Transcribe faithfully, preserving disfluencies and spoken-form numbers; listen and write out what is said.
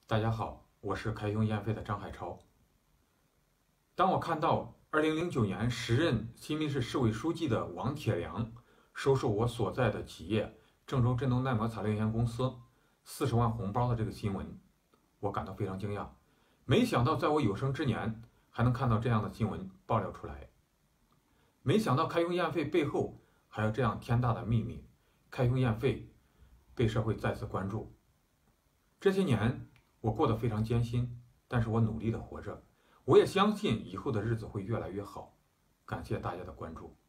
大家好，我是开胸验肺的张海超。当我看到二零零九年时任新密市市委书记的王铁良收受我所在的企业郑州振东耐摩材料有限公司四十万红包的这个新闻，我感到非常惊讶。没想到在我有生之年还能看到这样的新闻爆料出来。没想到开胸验肺背后还有这样天大的秘密，开胸验肺被社会再次关注。这些年我过得非常艰辛，但是我努力的活着，我也相信以后的日子会越来越好。感谢大家的关注。